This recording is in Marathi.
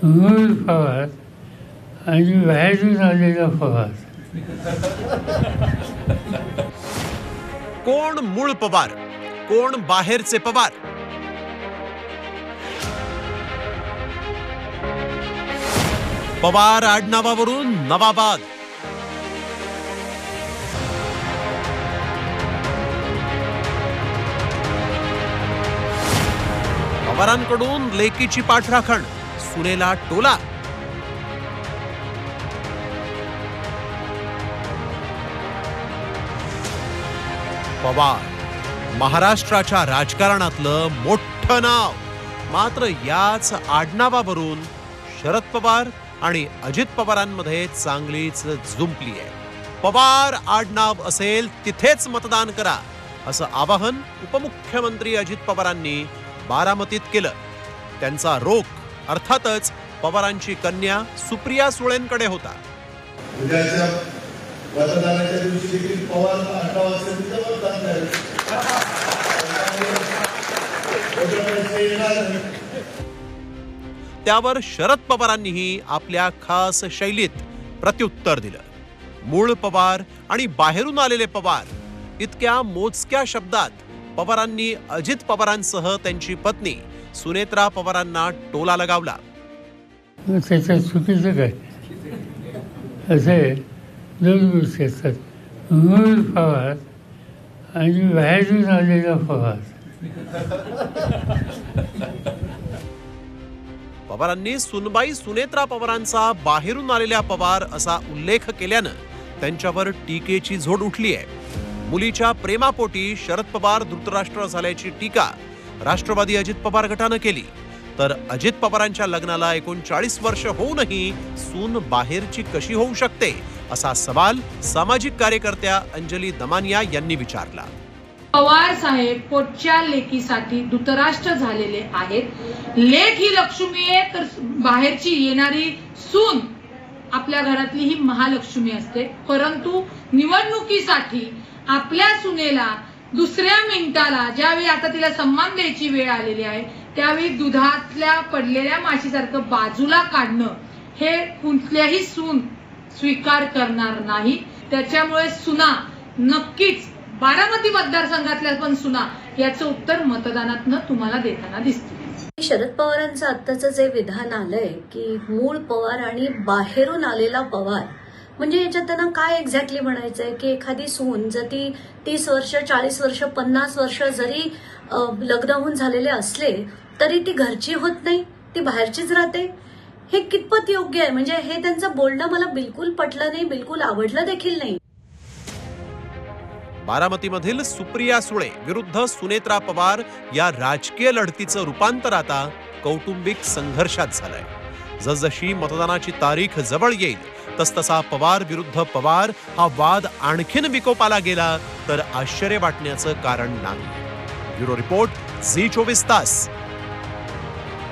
मूळ पवार आणि बाहेरून आलेला पवार. कोण मूळ पवार, कोण बाहेरचे पवार? पवार आडनावावरून नवाबाद. पवारांकडून लेकीची पाठराखण, सुनेला टोला. पवार महाराष्ट्राच्या राजकारणातलं मोठं नाव. मात्र याच आडनावावरून शरद पवार आणि अजित पवारांमध्ये चांगलीच जुंपली आहे. पवार आडनाव असेल तिथेच मतदान करा, असं आवाहन उपमुख्यमंत्री अजित पवारांनी बारामतीत केलं. त्यांचा रोख अर्थातच पवारांची कन्या सुप्रिया सुळेंकडे होता. उद्याच्या मतदानाच्या दिवशी देखील पवार आडनाव असेल तिथे मतदान करेल. त्यावर शरद पवारांनीही आपल्या खास शैलीत प्रत्युत्तर दिलं. मूळ पवार आणि बाहेरून आलेले पवार इतक्या मोजक्या शब्दात पवारांनी अजित पवारांसह त्यांची पत्नी सुनेत्रा पवारांना टोला लगावला. त्याच्यात चुकीचं काय? असे दोन गोष्टी असतात, मूळ पवार आणि बाहेरून आलेला पवार. पवारांनी सुनबाई सुनेत्रा पवारांचा बाहेरून आलेल्या पवार असा उल्लेख केल्यानं त्यांच्यावर टीकेची झोड उठली आहे. मुलीच्या प्रेमापोटी शरद पवार धृतराष्ट्र झाल्याची टीका राष्ट्रवादी अजित पवार गटानं केली. तर अजित पवारांच्या लग्नाला 39 वर्ष होऊनही सून बाहेरची कशी होऊ शकते, असा सवाल सामाजिक कार्यकर्त्या अंजली दमानिया यांनी विचारला. पवार साहेब पोटच्या लेकीसाठी धृतराष्ट्र झालेले आहेत. लेक ही लक्ष्मी आहे, तर बाहेरची येणारी सून आपल्या घरातली ही महालक्ष्मी असते. परंतु निवडणुकीसाठी आपल्या सुनेला दुसऱ्या मिनिटाला ज्यावेळी आता तिला सन्मान द्यायची वेळ आलेली आहे, त्यावेळी दुधातल्या पडलेल्या माशीसारखं बाजूला काढणं हे कुठल्याही सून स्वीकार करणार नाही. त्याच्यामुळे सुना नक्कीच बारामती मतदारसंघातल्या पण सुना याचं उत्तर मतदानातनं तुम्हाला देताना दिसतील. शरद पवारांचं आत्ताचं जे विधान आलंय की मूळ पवार आणि बाहेरून आलेला पवार, म्हणजे याच्यात त्यांना काय एक्झॅक्टली म्हणायचंय की एखादी सून जर ती 30 वर्ष 40 वर्ष 50 वर्ष जरी लग्न होऊन झालेले असले तरी ती घरची होत नाही, ती बाहेरचीच राहते. हे कितपत योग्य आहे? म्हणजे हे त्यांचं बोलणं मला बिलकुल पटलं नाही, बिलकुल आवडलं देखील नाही. बारामतीमधील सुप्रिया सुळे विरुद्ध सुनेत्रा पवार या राजकीय लढतीचं रूपांतर आता कौटुंबिक संघर्षात झालंय. जसजशी मतदानाची तारीख जवळ येईल तसतसा पवार विरुद्ध पवार हा वाद आणखीन विकोपाला गेला तर आश्चर्य वाटण्याचं कारण नाही. ब्युरो रिपोर्ट, झी 24 तास.